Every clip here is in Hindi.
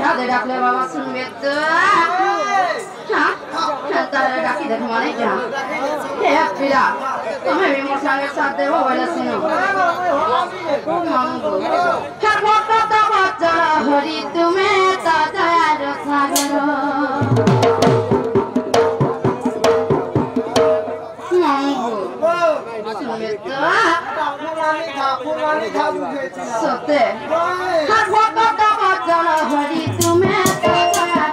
याद डाकले बाबा सुनबे तो हां तारे डाकी देख माने क्या हे पिला तुम्हें भी मोर संगे साथ देबो वाला सुनो मांगो हर वक्त बच्चा हरि तुम्हें ता दयार सागर मांगो सुनबे तो सत्य हर वक्त बच्चा हरि तुम्हें ता दयार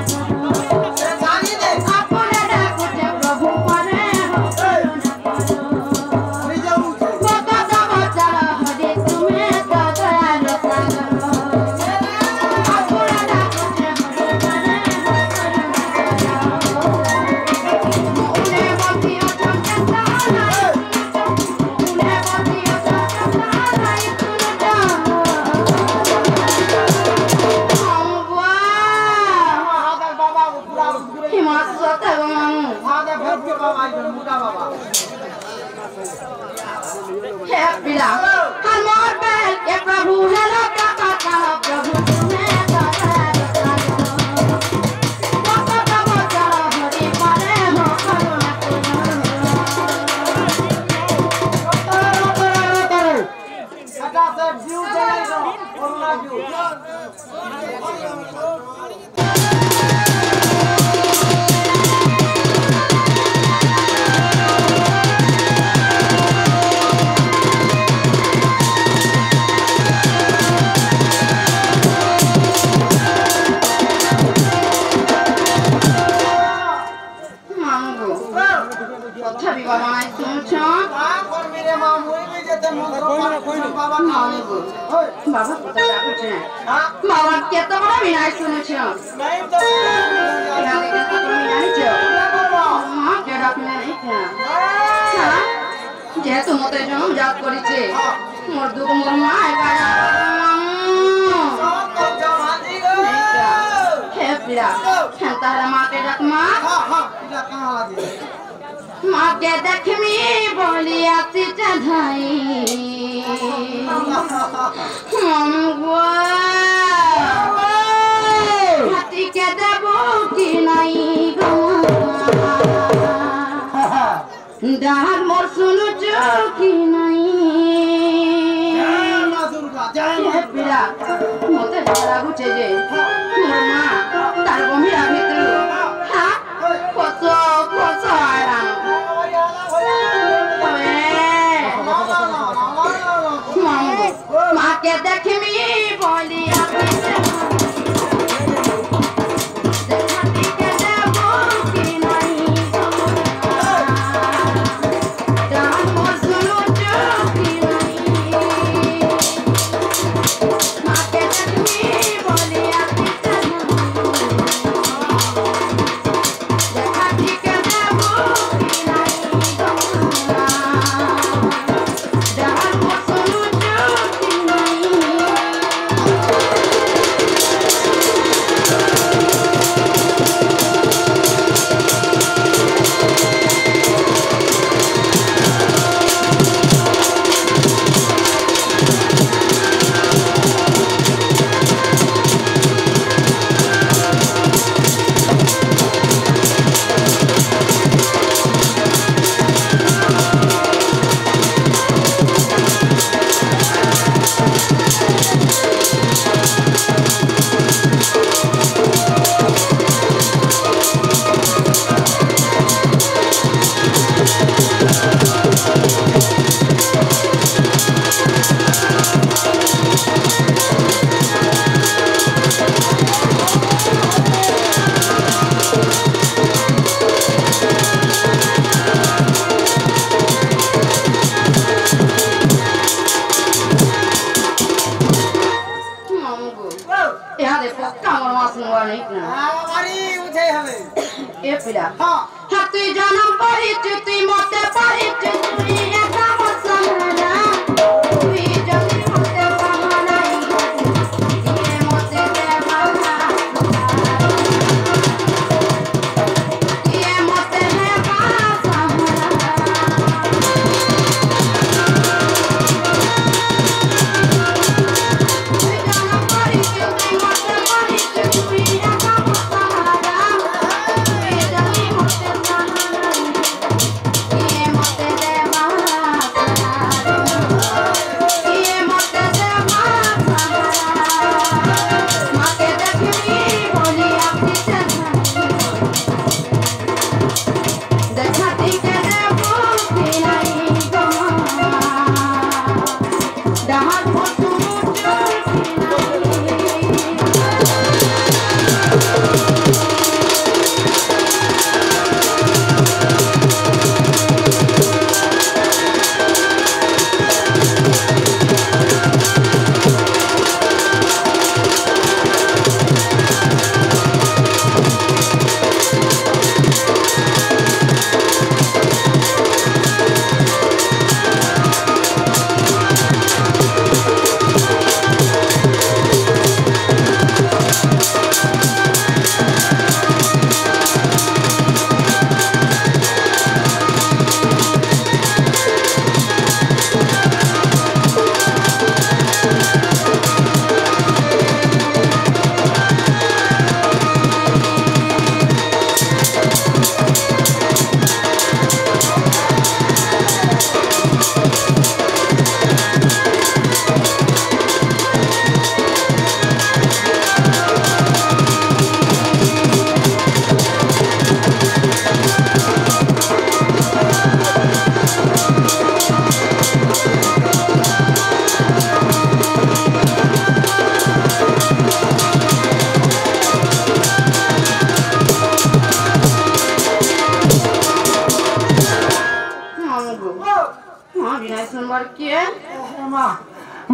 बाबा क्या तो बड़ा विनाश सुनो छो नहीं तो ना लेकिन तो तुम नहीं छो मां के रखने नहीं था हां जे तुम मते जन्म जात करी छे मोर दुख मोर मां का सब तो जवानी गो हे पिला तारा मां के रख मां हां पिला कहां लागी मां के देखमी बोली आती चढ़ाई हाथी के देबो कि नहीं गो डार मोर सुनु जो कि नहीं पिला मते डरा गुचे जे मोर मां तार बमिरा भितर हां कोसो कोसो आरा मां के देखमी बोली हाथी जन्म परी तुई मते परी तुई एका मसमना तुई जन्म मते समना ये मते देवाना ये मते है बासमना तुई जन्म परी तुई मते परी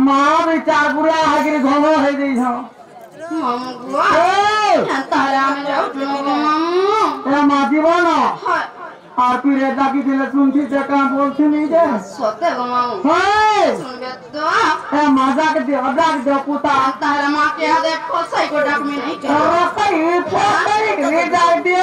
माँ भी चार बुरा है कि घोड़ो है दी हो मामू तारा में जाओ मामू ए माँ दीवाना और फिर ऐसा की दिल सुनती तो कहाँ बोलती नहीं जे सोते गो मामू सुन बे तो ए मजाक दे पुता तारा माँ के आदे फसाई को डाक में नहीं कर अरे सही फसाई ले जाए दे